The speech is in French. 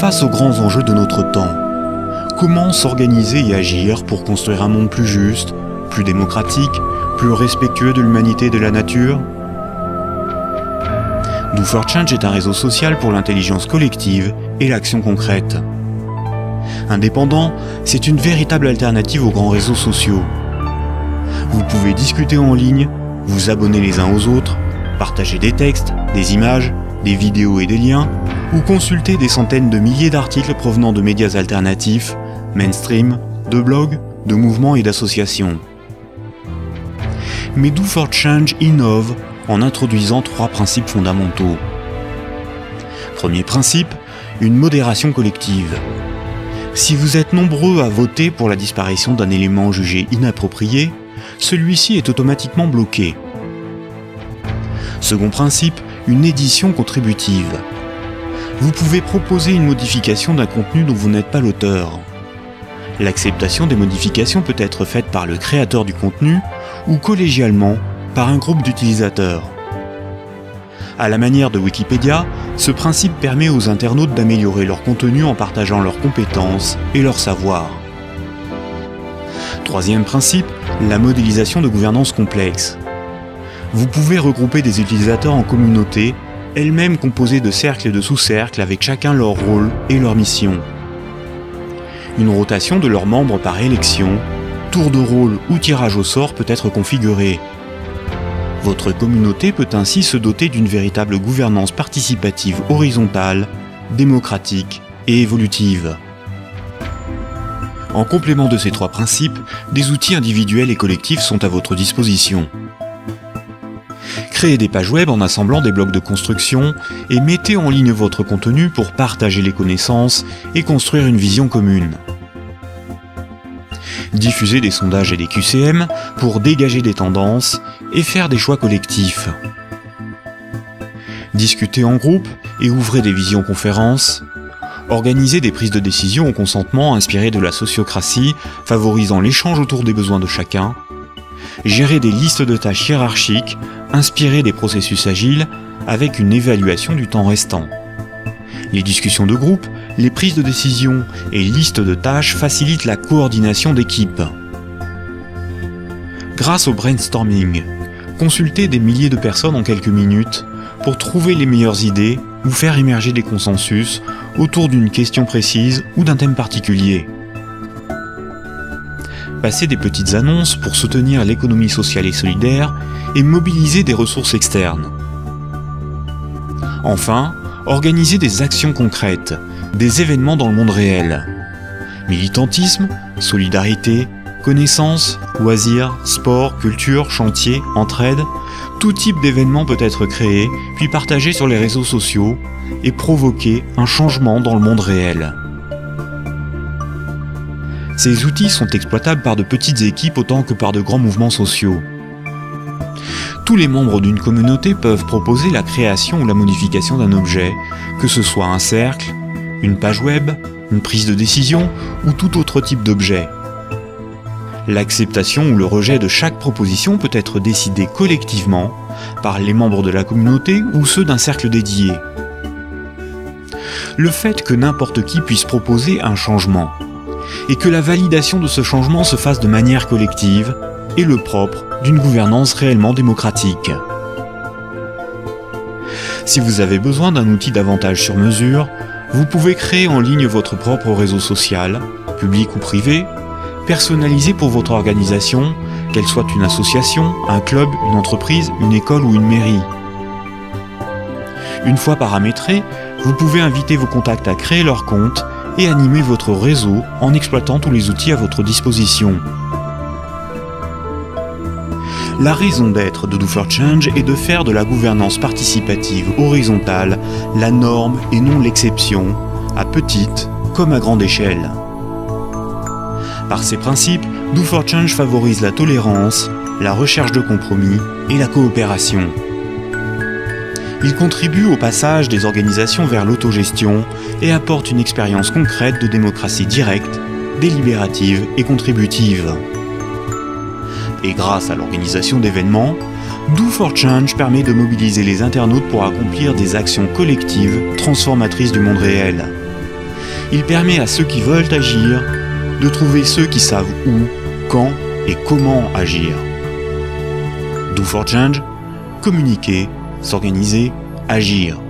Face aux grands enjeux de notre temps, comment s'organiser et agir pour construire un monde plus juste, plus démocratique, plus respectueux de l'humanité et de la nature? Do4Change est un réseau social pour l'intelligence collective et l'action concrète. Indépendant, c'est une véritable alternative aux grands réseaux sociaux. Vous pouvez discuter en ligne, vous abonner les uns aux autres, partager des textes, des images, des vidéos et des liens, ou consulter des centaines de milliers d'articles provenant de médias alternatifs, mainstream, de blogs, de mouvements et d'associations. Mais Do4Change innove en introduisant 3 principes fondamentaux. Premier principe, une modération collective. Si vous êtes nombreux à voter pour la disparition d'un élément jugé inapproprié, celui-ci est automatiquement bloqué. Second principe, une édition contributive. Vous pouvez proposer une modification d'un contenu dont vous n'êtes pas l'auteur. L'acceptation des modifications peut être faite par le créateur du contenu ou collégialement par un groupe d'utilisateurs. À la manière de Wikipédia, ce principe permet aux internautes d'améliorer leur contenu en partageant leurs compétences et leur savoir. Troisième principe, la modélisation de gouvernance complexe. Vous pouvez regrouper des utilisateurs en communautés, elles-mêmes composées de cercles et de sous-cercles avec chacun leur rôle et leur mission. Une rotation de leurs membres par élection, tour de rôle ou tirage au sort peut être configurée. Votre communauté peut ainsi se doter d'une véritable gouvernance participative horizontale, démocratique et évolutive. En complément de ces 3 principes, des outils individuels et collectifs sont à votre disposition. Créez des pages web en assemblant des blocs de construction et mettez en ligne votre contenu pour partager les connaissances et construire une vision commune. Diffusez des sondages et des QCM pour dégager des tendances et faire des choix collectifs. Discutez en groupe et ouvrez des visioconférences. Organisez des prises de décision au consentement inspirées de la sociocratie, favorisant l'échange autour des besoins de chacun. Gérez des listes de tâches hiérarchiques, inspirées des processus agiles, avec une évaluation du temps restant. Les discussions de groupe, les prises de décision et listes de tâches facilitent la coordination d'équipe. Grâce au brainstorming, consultez des milliers de personnes en quelques minutes pour trouver les meilleures idées ou faire émerger des consensus autour d'une question précise ou d'un thème particulier. Passez des petites annonces pour soutenir l'économie sociale et solidaire et mobiliser des ressources externes. Enfin, organisez des actions concrètes, des événements dans le monde réel. Militantisme, solidarité, connaissances, loisirs, sport, culture, chantier, entraide, tout type d'événement peut être créé, puis partagé sur les réseaux sociaux et provoquer un changement dans le monde réel. Ces outils sont exploitables par de petites équipes autant que par de grands mouvements sociaux. Tous les membres d'une communauté peuvent proposer la création ou la modification d'un objet, que ce soit un cercle, une page web, une prise de décision ou tout autre type d'objet. L'acceptation ou le rejet de chaque proposition peut être décidé collectivement par les membres de la communauté ou ceux d'un cercle dédié. Le fait que n'importe qui puisse proposer un changement et que la validation de ce changement se fasse de manière collective est le propre d'une gouvernance réellement démocratique. Si vous avez besoin d'un outil davantage sur mesure, vous pouvez créer en ligne votre propre réseau social, public ou privé, personnalisé pour votre organisation, qu'elle soit une association, un club, une entreprise, une école ou une mairie. Une fois paramétré, vous pouvez inviter vos contacts à créer leur compte et animer votre réseau en exploitant tous les outils à votre disposition. La raison d'être de Do4Change est de faire de la gouvernance participative horizontale la norme et non l'exception, à petite comme à grande échelle. Par ces principes, Do4Change favorise la tolérance, la recherche de compromis et la coopération. Il contribue au passage des organisations vers l'autogestion et apporte une expérience concrète de démocratie directe, délibérative et contributive. Et grâce à l'organisation d'événements, Do4Change permet de mobiliser les internautes pour accomplir des actions collectives transformatrices du monde réel. Il permet à ceux qui veulent agir de trouver ceux qui savent où, quand et comment agir. Do for Change, communiquer, s'organiser, agir.